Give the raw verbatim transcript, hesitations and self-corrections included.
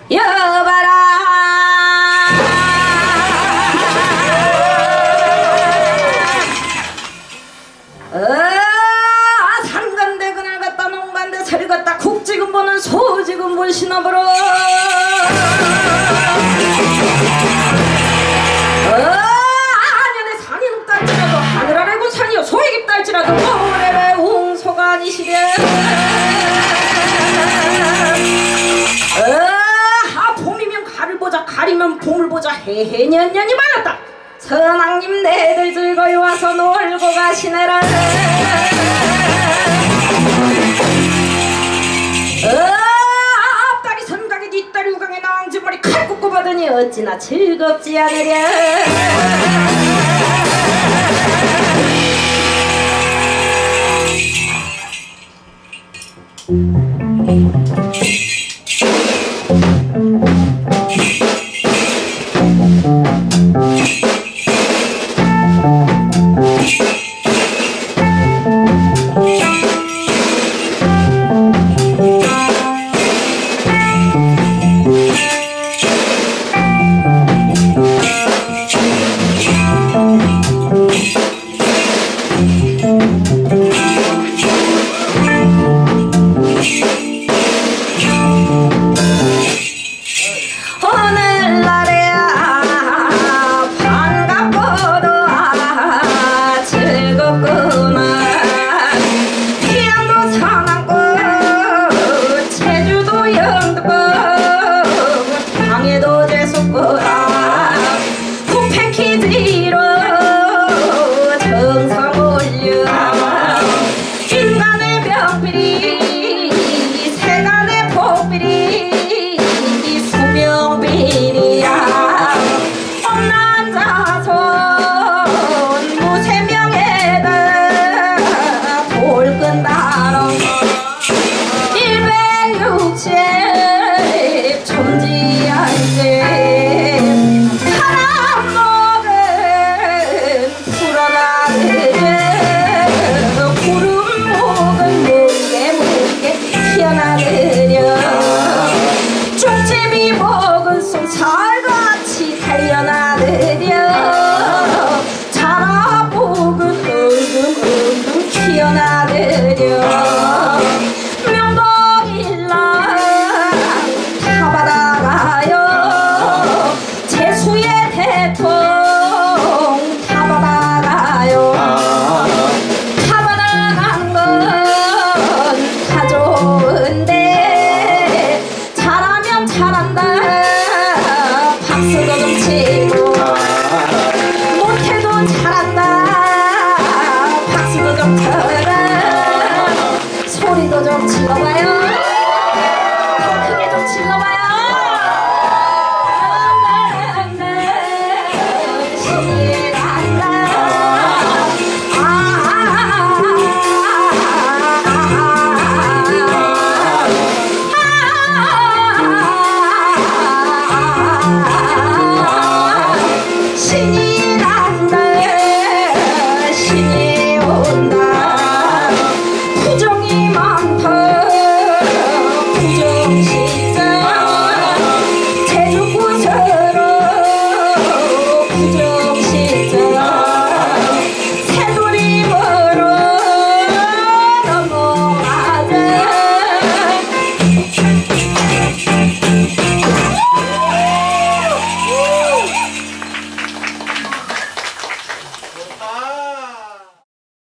여봐라 어, 산간대 그날 갔다 농간대 서리 갔다 국지금 보는 소지금 볼 신어보러 어, 안연에 산이 높달지라도 하늘 아래 군 산이요 소에 깊달지라도 모래래 웅소가 아니시랴 아 봄이면 가를 보자 가리면 봄을 보자 해해년년이 말았다 선왕님 내들 즐거이 와서 놀고 가시네라 어, 앞다리 선각에 뒷다리 우강에 낭지머리 칼 꽂고 받으니 어찌나 즐겁지 않으랴 잘한다 박수도 넘치고